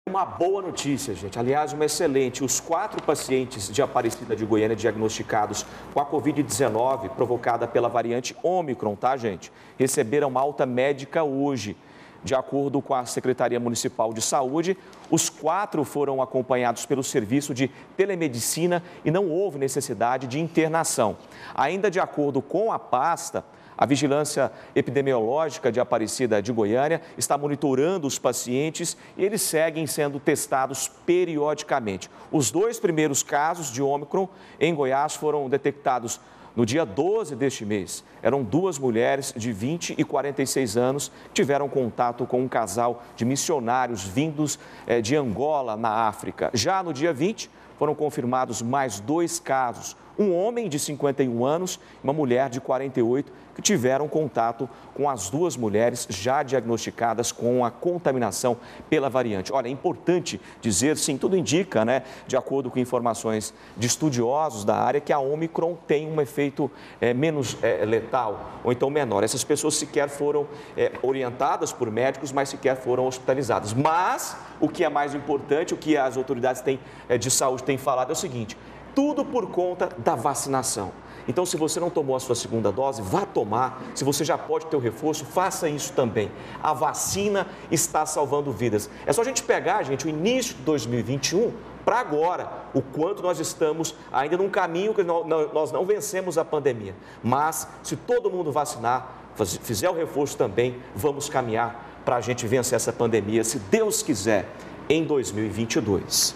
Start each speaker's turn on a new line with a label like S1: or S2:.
S1: Uma boa notícia, gente. Aliás, uma excelente. Os 4 pacientes de Aparecida de Goiânia diagnosticados com a Covid-19 provocada pela variante Ômicron, tá, gente? Receberam alta médica hoje. De acordo com a Secretaria Municipal de Saúde, os 4 foram acompanhados pelo serviço de telemedicina e não houve necessidade de internação. Ainda de acordo com a pasta, a Vigilância Epidemiológica de Aparecida de Goiânia está monitorando os pacientes e eles seguem sendo testados periodicamente. Os 2 primeiros casos de Ômicron em Goiás foram detectados no dia 12 deste mês. Eram 2 mulheres de 20 e 46 anos que tiveram contato com um casal de missionários vindos de Angola, na África. Já no dia 20, foram confirmados mais 2 casos. Um homem de 51 anos e uma mulher de 48 que tiveram contato com as 2 mulheres já diagnosticadas com a contaminação pela variante. Olha, é importante dizer, sim, tudo indica, né, de acordo com informações de estudiosos da área, que a Ômicron tem um efeito menos letal ou então menor. Essas pessoas sequer foram orientadas por médicos, mas sequer foram hospitalizadas. Mas o que é mais importante, o que as autoridades de saúde têm falado é o seguinte: tudo por conta da vacinação. Então, se você não tomou a sua segunda dose, vá tomar. Se você já pode ter o reforço, faça isso também. A vacina está salvando vidas. É só a gente pegar, gente, o início de 2021 para agora, o quanto nós estamos ainda num caminho que nós não vencemos a pandemia. Mas, se todo mundo vacinar, fizer o reforço também, vamos caminhar para a gente vencer essa pandemia, se Deus quiser, em 2022.